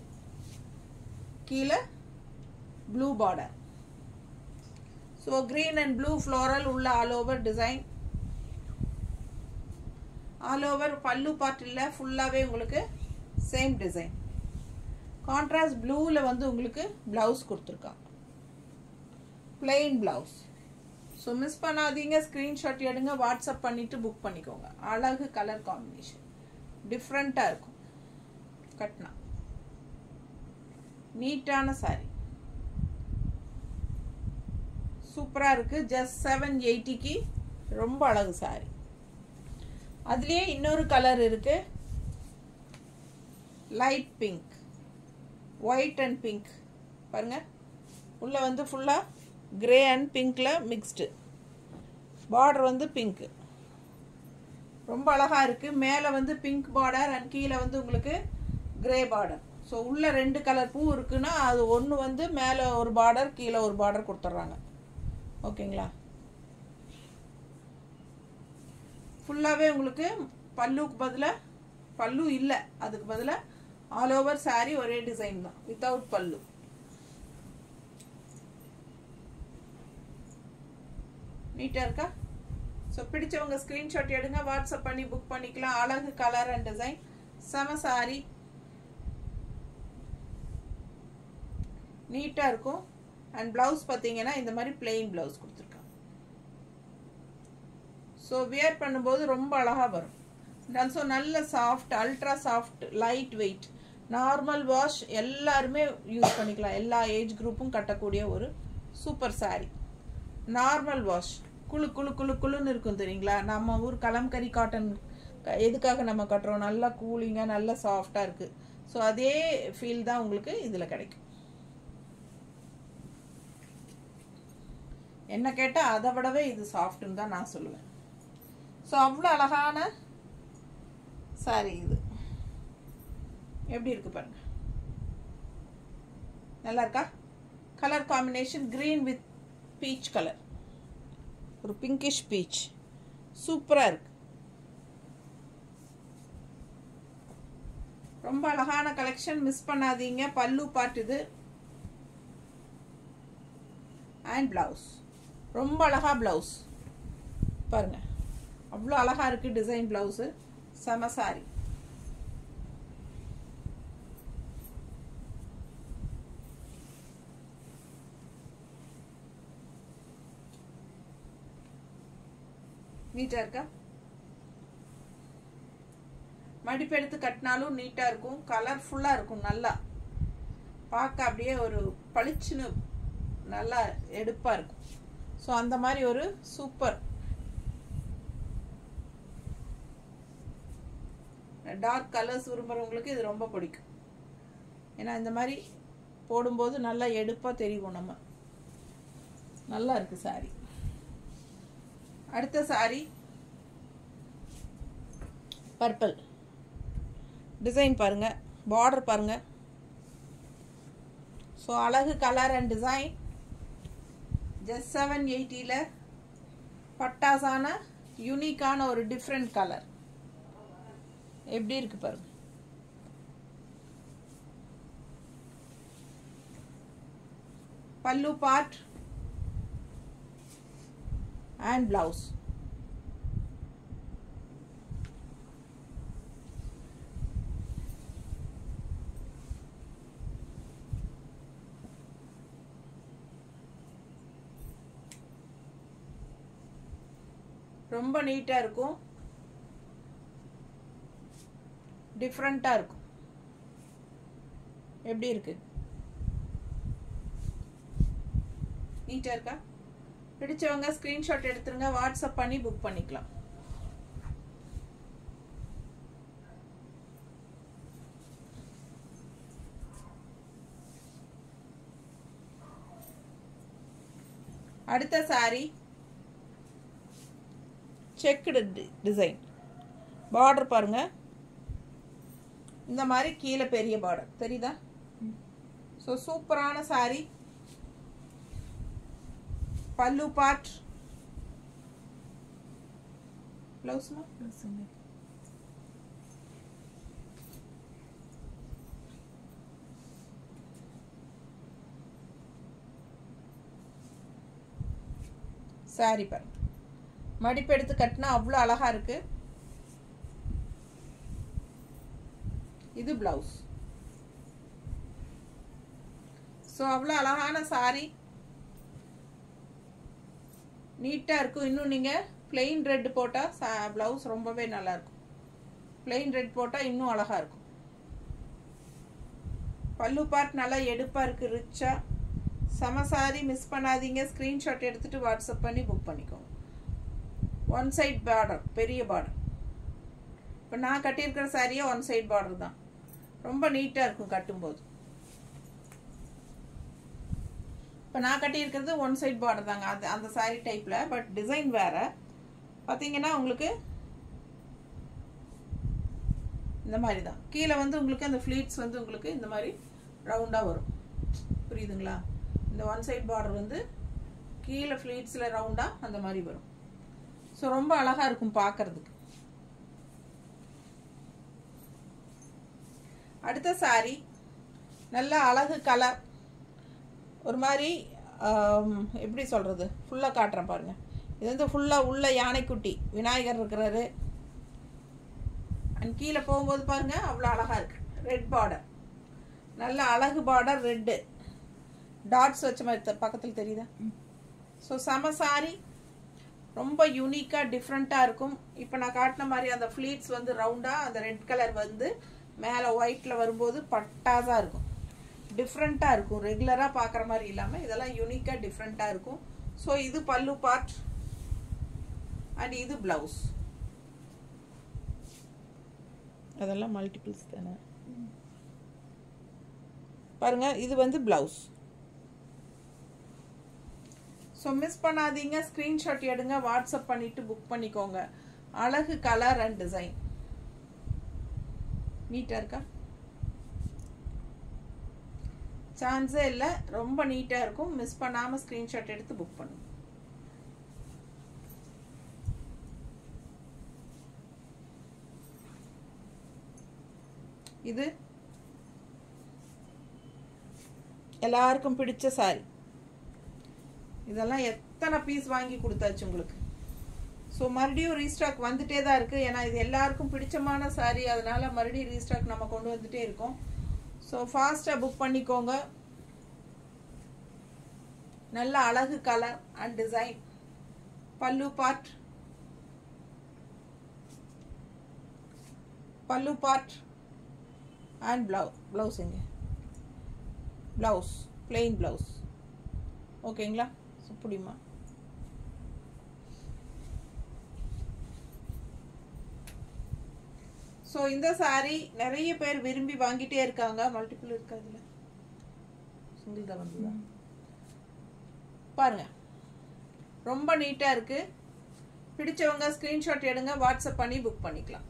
கீழே blue border. So green and blue floral உள்ள all over design. All over pallu part இல்லை, ஃபுல்லாகவே உங்களுக்கு சேம் டிசைன். கான்ட்ராஸ்ட் ப்ளூவில் வந்து உங்களுக்கு ப்ளவுஸ் கொடுத்துருக்காங்க, பிளெயின் ப்ளவுஸ். ஸோ மிஸ் பண்ணாதீங்க, ஸ்க்ரீன்ஷாட் எடுங்க, வாட்ஸ்அப் பண்ணிவிட்டு புக் பண்ணிக்கோங்க. அழகு கலர் காம்பினேஷன், டிஃப்ரெண்ட்டாக இருக்கும் கட்டினா. நீட்டான சாரி, சூப்பராக இருக்குது. ஜஸ்ட் செவன் எயிட்டிக்கு ரொம்ப அழகு சாரி. அதுலேயே இன்னொரு கலர் இருக்குது, light pink, white and pink பாருங்கள். உள்ளே வந்து ஃபுல்லாக கிரே அண்ட் பிங்க்கில் மிக்ஸ்டு, பார்டர் வந்து பிங்க்கு, ரொம்ப அழகாக இருக்குது. மேலே வந்து பிங்க் பார்டர் அண்ட் கீழே வந்து உங்களுக்கு கிரே பார்டர். ஸோ உள்ளே ரெண்டு கலர் பூ இருக்குன்னா அது ஒன்று வந்து மேலே ஒரு பார்டர், கீழே ஒரு பார்டர் கொடுத்துட்றாங்க. ஓகேங்களா? ஃபுல்லாகவே உங்களுக்கு பல்லுக்கு பதிலாக, பல்லு இல்லை அதுக்கு பதிலாக ஆல் ஓவர் சாரி ஒரே டிசைன் தான், வித்தவுட் பல்லு. நீட்டாக இருக்கா? ஸோ பிடிச்சவங்க ஸ்க்ரீன்ஷாட் எடுங்க, வாட்ஸ்அப் பண்ணி புக் பண்ணிக்கலாம். அழகு கலர் அண்ட் டிசைன், செம சாரி, நீட்டாக இருக்கும். அண்ட் ப்ளவுஸ் பார்த்தீங்கன்னா இந்த மாதிரி பிளெயின் ப்ளவுஸ் கொடுத்துருக்காங்க. ஸோ வியர் பண்ணும்போது ரொம்ப அழகாக வரும். ஆல்சோ நல்ல soft, ultra soft, light weight, normal wash எல்லாருமே யூஸ் பண்ணிக்கலாம். எல்லா ஏஜ் குரூப்பும் கட்டக்கூடிய ஒரு சூப்பர் சாரி. நார்மல் வாஷ், குழு குழு குழு குழுன்னு இருக்கும் தெரியுங்களா? நம்ம ஊர் கலம்கரி காட்டன் எதுக்காக நம்ம கட்டுறோம்? நல்லா கூலிங்காக, நல்லா சாஃப்டாக இருக்குது. ஸோ அதே ஃபீல் தான் உங்களுக்கு இதில் கிடைக்கும். என்ன கேட்டால் அதை விடவே இது சாஃப்ட்டுன்னு தான் நான் சொல்லுவேன். ஸோ அவ்வளோ அழகான சாரி இது. எப்படி இருக்கு பாருங்க, நல்லா இருக்கா? Colour combination green with peach colour, ஒரு பிங்கிஷ் பீச். சூப்பராக இருக்கு. ரொம்ப அழகான கலெக்ஷன், மிஸ் பண்ணாதீங்க. பல்லு பார்ட் இது அண்ட் பிளவுஸ். ரொம்ப அழகா பிளவுஸ் பாருங்க, அவ்வளோ அழகா இருக்கு டிசைன் பிளவுஸு. செம சாரி. நீட்டா இருக்கா? மடிப்பு எடுத்து கட்டினாலும் நீட்டா இருக்கும், கலர்ஃபுல்லா இருக்கும், நல்லா பார்க்க அப்படியே ஒரு பளிச்சுன்னு நல்லா எடுப்பா இருக்கும். ஸோ அந்த மாதிரி ஒரு சூப்பர் டார்க் கலர்ஸ் விரும்புகிறவங்களுக்கு இது ரொம்ப பிடிக்கும். ஏன்னா இந்த மாதிரி போடும்போது நல்லா எடுப்பா தெரியும். நம்ம நல்லா இருக்கு சாரி. அடுத்த சாரி பர்பிள் டிசைன் பாருங்க, பார்டர் பாருங்க. ஸோ அழகு colour and design. Just seven எயிட்டியில் பட்டாசான யூனிக்கான ஒரு டிஃப்ரெண்ட் கலர் எப்படி இருக்கு பாருங்க. பல்லு பார்ட் அண்ட் பிளவுஸ். ரொம்ப நீட்டா இருக்கும், டிஃப்ரெண்டா இருக்கும். எப்படி இருக்கு? நீட்டா இருக்கா? பிடிச்சவங்க ஸ்கிரீன்ஷாட் எடுத்துருங்க, வாட்ஸ்அப் பண்ணி புக் பண்ணிக்கலாம். அடுத்த சாரி செக்குடு டிசைன். பார்டர் பாருங்க, இந்த மாதிரி கீழே பெரிய பார்டர் தெரியுதா? ஸோ சூப்பரான சாரி. பல்லு பார்ட், பிளவுஸ்மா சாரி பாருங்க, மடிப்பு எடுத்து கட்டினா அவ்வளோ அழகா இருக்கு. இது பிளவுஸ். ஸோ அவ்வளோ அழகான சாரி, நீட்டாக இருக்கும். இன்னும் நீங்கள் பிளெயின் ரெட் போட்டால் பிளவுஸ் ரொம்பவே நல்லா இருக்கும். பிளெயின் ரெட் போட்டால் இன்னும் அழகா இருக்கும். பல்லு பார்ட் நல்லா எடுப்பாக இருக்குது, ரிச்சாக. செம சாரி, மிஸ் பண்ணாதீங்க. ஸ்க்ரீன்ஷாட் எடுத்துகிட்டு வாட்ஸ்அப் பண்ணி புக் பண்ணிக்கோங்க. ஒன் சைட் பார்டர், பெரிய பார்டர். இப்போ நான் கட்டியிருக்கிற சாரியே ஒன் சைட் பார்டர் தான். ரொம்ப நீட்டாக இருக்கும் கட்டும்போது. இப்போ நான் கட்டியிருக்கிறது ஒன் சைட் பார்டர் தாங்க, அது அந்த சாரி டைப்பில். பட் டிசைன் வேறு. பார்த்தீங்கன்னா உங்களுக்கு இந்த மாதிரி தான். கீழே வந்து உங்களுக்கு அந்த ஃப்ளீட்ஸ் வந்து உங்களுக்கு இந்த மாதிரி ரவுண்டாக வரும். புரியுதுங்களா? இந்த ஒன் சைட் பார்டர் வந்து கீழே ஃப்ளீட்ஸில் ரவுண்டாக அந்த மாதிரி வரும். ஸோ ரொம்ப அழகாக இருக்கும் பார்க்கறதுக்கு. அடுத்த சாரி நல்ல அழகு கலர். ஒரு மாதிரி எப்படி சொல்கிறது, ஃபுல்லாக காட்டுறேன் பாருங்கள். இது வந்து ஃபுல்லாக உள்ள யானைக்குட்டி விநாயகர் இருக்கிறாரு. அண்ட் கீழே போகும்போது பாருங்கள் அவ்வளோ அழகாக இருக்குது. ரெட் பார்டர், நல்ல அழகு பார்டர், ரெட்டு டாட்ஸ் வச்ச மாதிரி பக்கத்தில் தெரியுதா? ஸோ செம சாரி, ரொம்ப யூனிக்காக டிஃப்ரெண்ட்டாக இருக்கும். இப்போ நான் காட்டின மாதிரி அந்த ஃப்ளீட்ஸ் வந்து ரவுண்டாக, அந்த ரெட் கலர் வந்து மேலே ஒயிட்டில் வரும்போது பட்டாஸாக இருக்கும். டிஃப்ரெண்ட்டாக இருக்கும், ரெகுலராக பார்க்குற மாதிரி இல்லாமல் இதெல்லாம் யூனிக்காக டிஃப்ரெண்ட்டாக இருக்கும். ஸோ இது பல்லு பார்ட் அண்ட் இது பிளவுஸ். அதெல்லாம் மல்டிபிள்ஸ் தானே பாருங்க. இது வந்து பிளவுஸ். ஸோ மிஸ் பண்ணாதீங்க, ஸ்க்ரீன்ஷாட் எடுங்க, வாட்ஸ்அப் பண்ணிட்டு புக் பண்ணிக்கோங்க. அழகு கலர் அண்ட் டிசைன். நீட்டாக இருக்கா? சான்ஸே இல்லை, ரொம்ப நீட்டாக இருக்கும். மிஸ் பண்ணாமல் ஸ்க்ரீன்ஷாட் எடுத்து புக் பண்ணுங்க. இது எல்லாருக்கும் பிடிச்ச சாரி. இதெல்லாம் எத்தனை பீஸ் வாங்கி கொடுத்தாச்சு உங்களுக்கு. ஸோ மறுபடியும் ரீஸ்டாக் வந்துட்டே தான் இருக்குது. ஏன்னா இது எல்லாருக்கும் பிடிச்சமான சாரி, அதனால மறுபடியும் ரீஸ்டாக் நம்ம கொண்டு வந்துட்டே இருக்கோம். ஸோ ஃபாஸ்ட்டாக புக் பண்ணிக்கோங்க. நல்ல அழகு colour and design. Pallu part pallu part and blouse blouse எங்க ப்ளவுஸ் பிளெயின் ப்ளவுஸ். ஓகேங்களா? புடிமா. ஸோ இந்த சாரி நிறைய பேர் விரும்பி வாங்கிட்டே இருக்காங்க. மல்டிபிள் இருக்கு, அதில் சிங்கிள் தான் வந்து பாருங்க. ரொம்ப நீட்டாக இருக்கு. பிடிச்சவங்க ஸ்க்ரீன்ஷாட் எடுங்க, வாட்ஸ்அப் பண்ணி புக் பண்ணிக்கலாம்.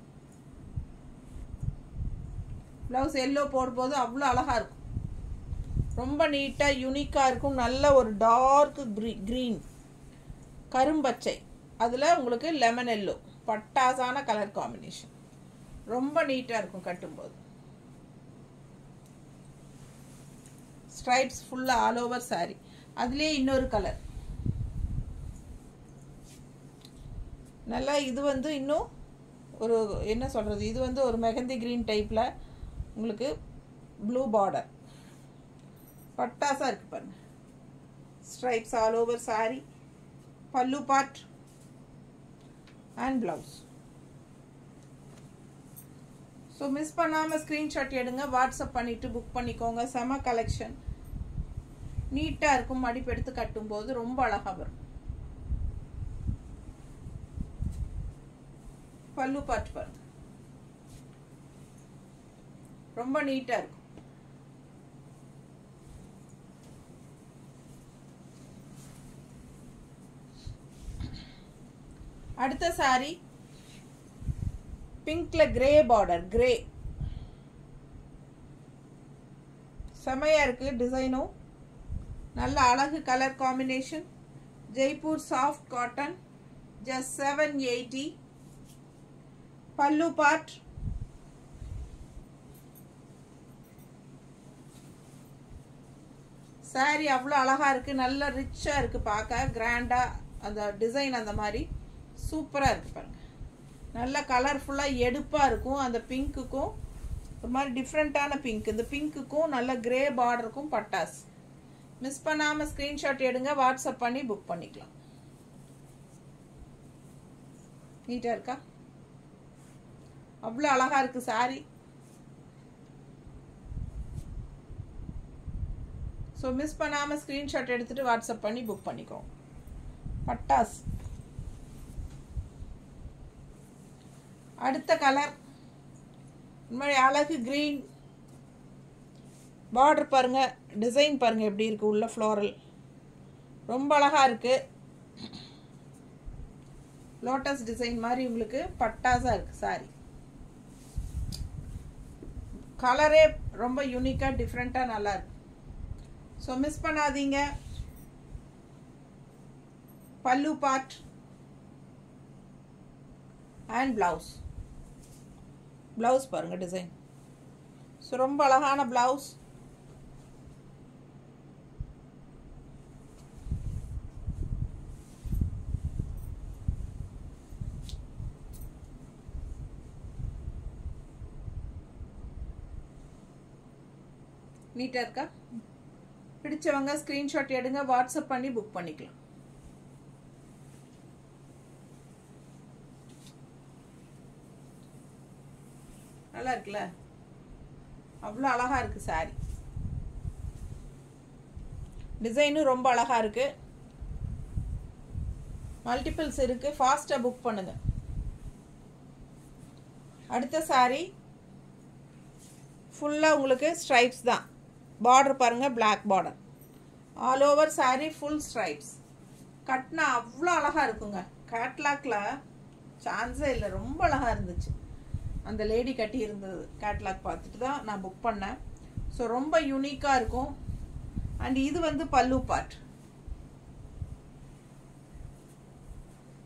ப்ளவுஸ் எல்லோ போடும்போது அவ்வளோ அழகாக இருக்கும். ரொம்ப நீட்டாக யூனிக்காக இருக்கும். நல்ல ஒரு டார்க் க்ரீன் கரும்பச்சை, அதில் உங்களுக்கு லெமன் எல்லோ, பட்டாசான கலர் காம்பினேஷன். ரொம்ப நீட்டாக இருக்கும் கட்டும்போது. ஸ்ட்ரைப்ஸ் ஃபுல்லாக ஆல் ஓவர் சாரி. அதுலேயே இன்னொரு கலர் நல்லா. இது வந்து இன்னும் ஒரு என்ன சொல்கிறது, இது வந்து ஒரு மெகந்தி க்ரீன் டைப்பில் உங்களுக்கு ப்ளூ பார்டர் பட்டாசா இருக்குது பாருங்க. Stripes all over sari. Pallu part and blouse. So miss பண்ணாமல் ஸ்க்ரீன்ஷாட் எடுங்க, வாட்ஸ்அப் பண்ணிவிட்டு புக் பண்ணிக்கோங்க. செம கலெக்ஷன். நீட்டாக இருக்கும். மடிப்பு எடுத்து கட்டும்போது ரொம்ப அழகாக வரும். பல்லு பார்ட் பாருங்க, ரொம்ப நீட்டாக இருக்கும். அடுத்த சாரி பிங்க்ல கிரே பார்டர். கிரே செமையா இருக்கு. டிசைனும் நல்ல அழகு colour combination. Jaipur soft cotton, just seven eighty. Pallu part sari அவ்வளோ அழகா இருக்கு. நல்ல ரிச்சா இருக்கு, பார்க்க கிராண்டா அந்த டிசைன் அந்த மாதிரி சூப்பரா இருக்கு பாருங்க. நல்ல கலர்ஃபுல்லாக எடுப்பாக இருக்கும். அந்த பிங்க்குக்கும் ஒரு மாதிரி டிஃப்ரெண்ட்டான பிங்க். இந்த பிங்க்குக்கும் நல்ல கிரே பார்டருக்கும் பட்டாஸ். மிஸ் பண்ணாமல் ஸ்க்ரீன்ஷாட் எடுங்க, வாட்ஸ்அப் பண்ணி புக் பண்ணிக்கலாம். நீட்டாக இருக்கா? அவ்வளோ அழகாக இருக்குது சாரி. ஸோ மிஸ் பண்ணாமல் ஸ்க்ரீன்ஷாட் எடுத்துகிட்டு வாட்ஸ்அப் பண்ணி புக் பண்ணிக்கோங்க. பட்டாஸ். அடுத்த கலர் இந்த மாதிரி அழகு கிரீன் பார்டர் பாருங்க. டிசைன் பாருங்க எப்படி இருக்கு. உள்ள ஃப்ளோரல் ரொம்ப அழகா இருக்கு. லோட்டஸ் டிசைன் மாதிரி உங்களுக்கு பட்டாசா இருக்கு சாரி. கலரே ரொம்ப யூனிக்கா டிஃப்ரெண்டா நல்லா இருக்கு. ஸோ மிஸ் பண்ணாதீங்க. Pallu part and blouse. Blouse பாருங்க டிசைன். ஸோ ரொம்ப அழகான பிளவுஸ். நீட்டா இருக்கா? பிடிச்சவங்க ஸ்கிரீன்ஷாட் எடுங்க, வாட்ஸ்அப் பண்ணி புக் பண்ணிக்கலாம். நல்லா இருக்குல்ல? அவ்வளோ அழகா இருக்கு சாரி. டிசைனும் ரொம்ப அழகா இருக்கு. மல்டிபிள்ஸ் இருக்கு. ஃபாஸ்டா புக் பண்ணுங்க. அடுத்த சாரி ஃபுல்லா உங்களுக்கு ஸ்ட்ரைப்ஸ் தான். பார்டர் பாருங்க, black border. All over sari full stripes. கட்னா அவ்வளோ அழகா இருக்குங்க. கேட்லாக்ல சான்ஸே இல்லை, ரொம்ப அழகா இருந்துச்சு. அந்த லேடி கட்டி இருந்தது. கேட்லாக் பார்த்துட்டு தான் நான் புக் பண்ணேன். ஸோ ரொம்ப யூனிக்காக இருக்கும். அண்ட் இது வந்து பல்லு பார்ட்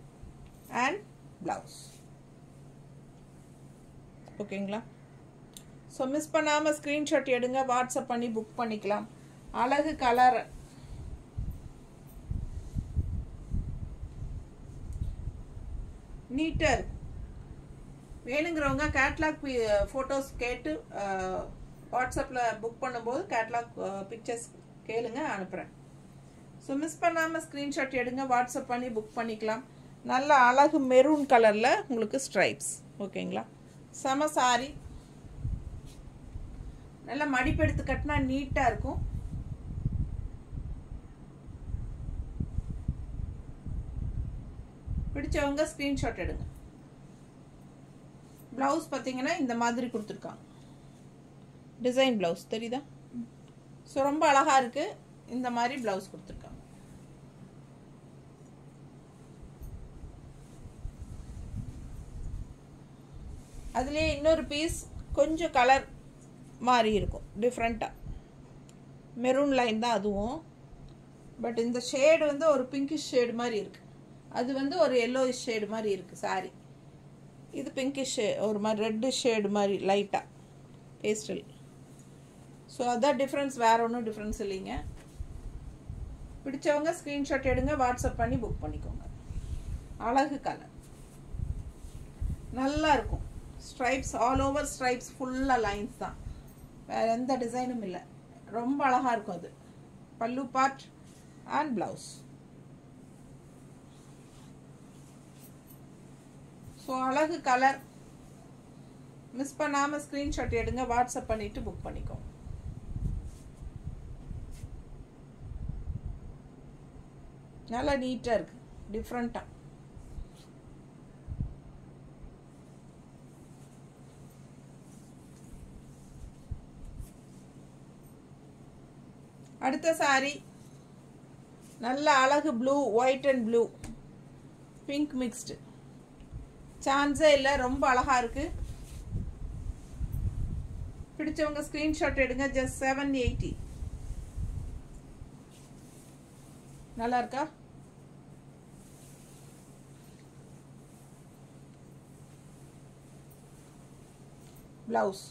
அண்ட் பிளவுஸ். ஓகேங்களா? ஸோ மிஸ் பண்ணாமல் ஸ்க்ரீன்ஷாட் எடுங்க, வாட்ஸ்அப் பண்ணி புக் பண்ணிக்கலாம். அழகு கலர். நீட்டாக இருக்கு. வேணுங்கிறவங்க கேட்லாக் ஃபோட்டோஸ் கேட்டு வாட்ஸ்அப்பில் புக் பண்ணும்போது கேட்லாக் பிக்சர்ஸ் கேளுங்க, அனுப்புகிறேன். ஸோ மிஸ் பண்ணாமல் ஸ்க்ரீன்ஷாட் எடுங்க, வாட்ஸ்அப் பண்ணி புக் பண்ணிக்கலாம். நல்ல அழகு மெரூன் கலரில் உங்களுக்கு ஸ்ட்ரைப்ஸ். ஓகேங்களா? செம சாரி. நல்லா மடிப்பெடுத்து கட்டினா நீட்டாக இருக்கும். பிடிச்சவங்க ஸ்க்ரீன்ஷாட் எடுங்க. ப்ளவுஸ் பார்த்தீங்கன்னா இந்த மாதிரி கொடுத்துருக்காங்க. டிசைன் ப்ளவுஸ் தெரியுதா? ஸோ ரொம்ப அழகாக இருக்குது. இந்த மாதிரி ப்ளவுஸ் கொடுத்துருக்காங்க. அதுலேயே இன்னொரு பீஸ் கொஞ்சம் கலர் மாறி இருக்கும், டிஃப்ரெண்ட்டாக. மெரூன் லைன் தான் அதுவும். பட் இந்த ஷேடு வந்து ஒரு பிங்கிஷ் ஷேடு மாதிரி இருக்குது. அது வந்து ஒரு எல்லோயிஷ் ஷேடு மாதிரி இருக்குது சாரி. இது பிங்கிஷ் ஒரு மாதிரி ரெட்டு ஷேடு மாதிரி லைட்டாக பேஸ்டல். ஸோ அதான் டிஃப்ரென்ஸ், வேறு ஒன்றும் டிஃப்ரென்ஸ் இல்லைங்க. பிடிச்சவங்க ஸ்க்ரீன்ஷாட் எடுங்க, வாட்ஸ்அப் பண்ணி புக் பண்ணிக்கோங்க. அழகு கலர், நல்லா இருக்கும். ஸ்ட்ரைப்ஸ் ஆல் ஓவர் ஸ்ட்ரைப்ஸ், ஃபுல்லாக லைன்ஸ் தான், வேறு எந்த டிசைனும் இல்லை. ரொம்ப அழகாக இருக்கும். அது pallu part and blouse. So அழகு கலர். மிஸ் பண்ணாமல் ஸ்க்ரீன்ஷாட் எடுங்க, வாட்ஸ்அப் பண்ணிவிட்டு புக் பண்ணிக்கோங்க. நல்லா நீட்டாக இருக்குது, டிஃப்ரெண்ட்டாக. அடுத்த சாரி நல்ல அழகு blue, white and blue, pink mixed. சான்ஸே இல்லை, ரொம்ப அழகாக இருக்குது. பிடிச்சவங்க ஸ்க்ரீன்ஷாட் எடுங்க. Just seven eighty. நல்லா இருக்கா? ப்ளவுஸ்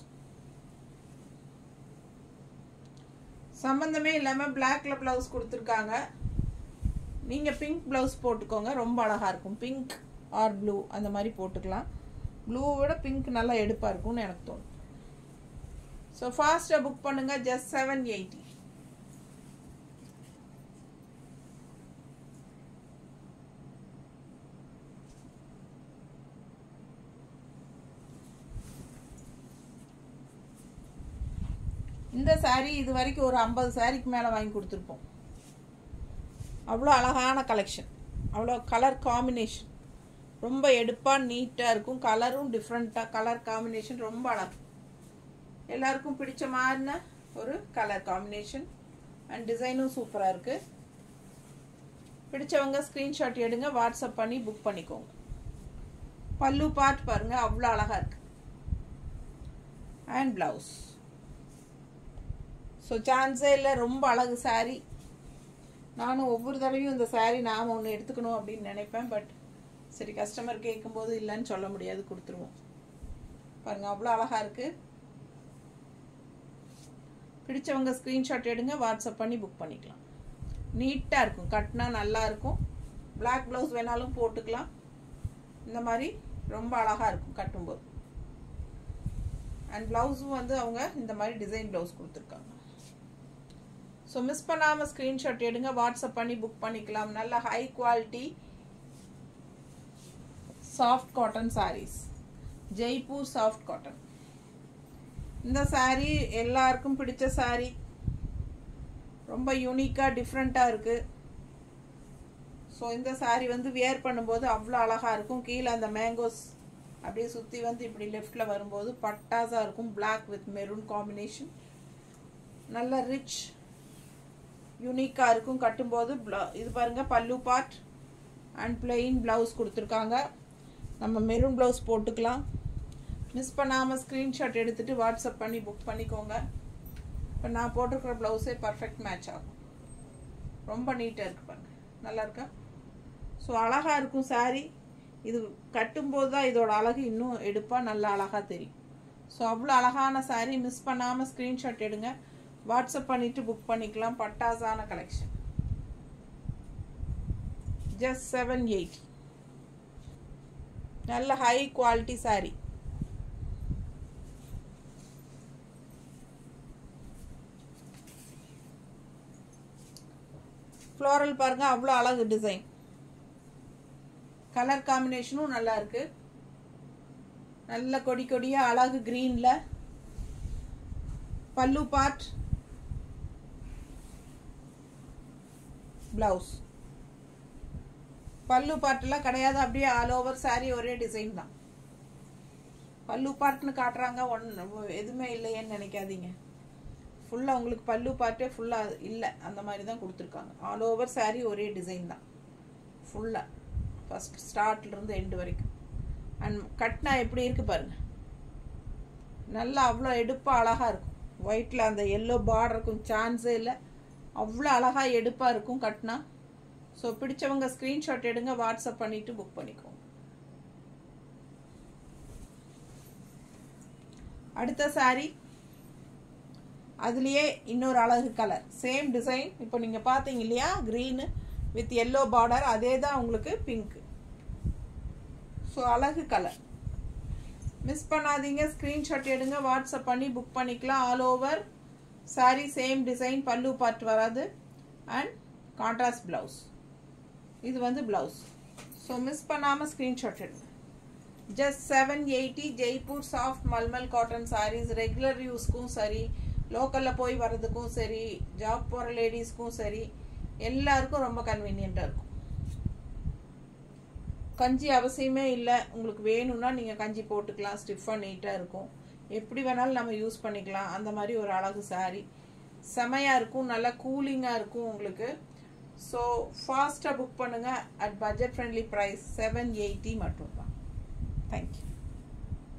சம்பந்தமே இல்லாமல் பிளாக்ல ப்ளவுஸ் கொடுத்துருக்காங்க. நீங்கள் பிங்க் ப்ளவுஸ் போட்டுக்கோங்க, ரொம்ப அழகாக இருக்கும். பிங்க் ஆர் ப்ளூ அந்த மாதிரி போட்டுக்கலாம். ப்ளூவை விட பிங்க் நல்லா எடுப்பாக இருக்கும்னு எனக்கு தோணும். ஸோ ஃபாஸ்ட்டாக புக் பண்ணுங்கள். Just seven eighty. இந்த சாரீ இது வரைக்கும் ஒரு ஐம்பது சாரிக்கு மேலே வாங்கி கொடுத்துருப்போம். அவ்வளோ அழகான கலெக்ஷன், அவ்வளோ கலர் காம்பினேஷன், ரொம்ப எடுப்பாக நீட்டாக இருக்கும். கலரும் டிஃப்ரெண்ட்டாக, கலர் காம்பினேஷன் ரொம்ப அழகு. எல்லாருக்கும் பிடிச்ச மாதிரின ஒரு கலர் காம்பினேஷன் அண்ட் டிசைனும் சூப்பராக இருக்குது. பிடிச்சவங்க ஸ்க்ரீன்ஷாட் எடுங்க, வாட்ஸ்அப் பண்ணி புக் பண்ணிக்கோங்க. பல்லு பார்ட் பாருங்கள், அவ்வளோ அழகாக இருக்குது. And blouse. ஸோ சான்ஸே இல்லை, ரொம்ப அழகு சாரீ. நானும் ஒவ்வொரு தடவையும் இந்த சாரீ நாம் ஒன்று எடுத்துக்கணும் அப்படின்னு நினைப்பேன். பட் சரி, கஸ்டமர் கேட்கும்போது இல்லைன்னு சொல்ல முடியாது, கொடுத்துருவோம். பாருங்கள், அவ்வளோ அழகாக இருக்குது. பிடிச்சவங்க ஸ்க்ரீன்ஷாட் எடுங்க, வாட்ஸ்அப் பண்ணி புக் பண்ணிக்கலாம். நீட்டாக இருக்கும், கட்டினா நல்லா இருக்கும். பிளாக் ப்ளவுஸ் வேணாலும் போட்டுக்கலாம். இந்த மாதிரி ரொம்ப அழகாக இருக்கும் கட்டும்போது. அண்ட் ப்ளவுஸும் வந்து அவங்க இந்த மாதிரி டிசைன் ப்ளவுஸ் கொடுத்துருக்காங்க. ஸோ மிஸ் பண்ணாமல் ஸ்க்ரீன்ஷாட் எடுங்க, வாட்ஸ்அப் பண்ணி புக் பண்ணிக்கலாம். நல்ல high quality soft cotton sarees, Jaipur soft cotton. இந்த சாரீ எல்லாருக்கும் பிடிச்ச சாரீ, ரொம்ப யூனிக்காக டிஃப்ரெண்ட்டாக இருக்குது. ஸோ இந்த சாரீ வந்து வியர் பண்ணும்போது அவ்வளோ அழகாக இருக்கும். கீழே அந்த மேங்கோஸ் அப்படியே சுற்றி வந்து இப்படி லெஃப்டில் வரும்போது பட்டாஸாக இருக்கும். பிளாக் வித் மெரூன் காம்பினேஷன், நல்ல ரிச் யூனிக்காக இருக்கும் கட்டும்போது. இது பாருங்கள், பல்லு பார்ட் அண்ட் பிளெயின் ப்ளவுஸ் கொடுத்துருக்காங்க. நம்ம மெரூன் ப்ளவுஸ் போட்டுக்கலாம். மிஸ் பண்ணாமல் ஸ்க்ரீன்ஷாட் எடுத்துகிட்டு வாட்ஸ்அப் பண்ணி புக் பண்ணிக்கோங்க. இப்போ நான் போட்டிருக்கிற ப்ளவுஸே பர்ஃபெக்ட் மேட்ச் ஆகும். ரொம்ப நீட்டாக இருக்குது பாருங்கள், நல்லா இருக்கா? ஸோ அழகாக இருக்கும் சாரீ. இது கட்டும்போது தான் இதோட அழகு இன்னும் எடுப்பாக நல்லா அழகாக தெரியும். ஸோ அவ்வளோ அழகான saree, மிஸ் பண்ணாமல் ஸ்க்ரீன்ஷாட் எடுங்க, வாட்ஸ்அப் பண்ணிவிட்டு புக் பண்ணிக்கலாம். பட்டாசான கலெக்ஷன். Just seven eighty. நல்ல ஹை குவாலிட்டி saree. ஃப்ளோரல் பாருங்க, அவ்வளோ அழகு டிசைன். கலர் காம்பினேஷனும் நல்லா இருக்கு. நல்ல கொடி கொடியா அழகு கிரீன்ல. பல்லு பார்ட், பிளவுஸ். பல்லு பார்ட்லாம் கிடையாது, அப்படியே ஆல் ஓவர் saree ஒரே டிசைன் தான். பல்லு பார்ட்னு காட்டுறாங்க, ஒன் எதுவுமே இல்லையேன்னு நினைக்காதீங்க. ஃபுல்லாக உங்களுக்கு பல்லு பார்ட்டே ஃபுல்லாக இல்லை, அந்த மாதிரி தான் கொடுத்துருக்காங்க. ஆல் ஓவர் saree ஒரே டிசைன் தான் ஃபுல்லாக, ஃபஸ்ட் ஸ்டார்ட்லேருந்து எண்டு வரைக்கும். அண்ட் கட்னா எப்படி இருக்குது பாருங்கள், நல்லா அவ்வளோ எடுப்பாக அழகாக இருக்கும். ஒயிட்டில் அந்த எல்லோ பார்டருக்கும் சான்ஸே இல்லை, அவ்வளோ அழகாக எடுப்பாக இருக்கும் கட்னா. ஸோ பிடிச்சவங்க ஸ்க்ரீன்ஷாட் எடுங்க, வாட்ஸ்அப் பண்ணிவிட்டு புக் பண்ணிக்கோங்க. அடுத்த saree, அதுலேயே இன்னொரு அழகு கலர், சேம் டிசைன். இப்போ நீங்கள் பார்த்தீங்க இல்லையா, க்ரீனு வித் எல்லோ பார்டர், அதே தான் உங்களுக்கு பிங்க்கு. ஸோ அழகு கலர். மிஸ் பண்ணாதீங்க, ஸ்க்ரீன்ஷாட் எடுங்க, வாட்ஸ்அப் பண்ணி புக் பண்ணிக்கலாம். All over saree same design, pallu part வராது. And contrast blouse. இது வந்து ப்ளவுஸ். ஸோ மிஸ் பண்ணாமல் ஸ்க்ரீன்ஷாட் எடுங்க. Just seven eighty. Jaipur soft mulmul cotton sarees. Regular யூஸ்க்கும் சரி, லோக்கலில் போய் வர்றதுக்கும் சரி, ஜாப் போகிற லேடிஸ்க்கும் சரி, எல்லாருக்கும் ரொம்ப கன்வீனியண்ட்டாக இருக்கும். கஞ்சி அவசியமே இல்லை, உங்களுக்கு வேணும்னா நீங்கள் கஞ்சி போட்டுக்கலாம். ஸ்டிஃபாக நீட்டாக இருக்கும், எப்படி வேணாலும் நம்ம யூஸ் பண்ணிக்கலாம். அந்த மாதிரி ஒரு அழகு saree, செமையாக இருக்கும், நல்லா கூலிங்காக இருக்கும் உங்களுக்கு. ஸோ ஃபாஸ்ட்டாக புக் பண்ணுங்கள். At budget friendly price seven eighty மட்டும்தான். தேங்க்யூ.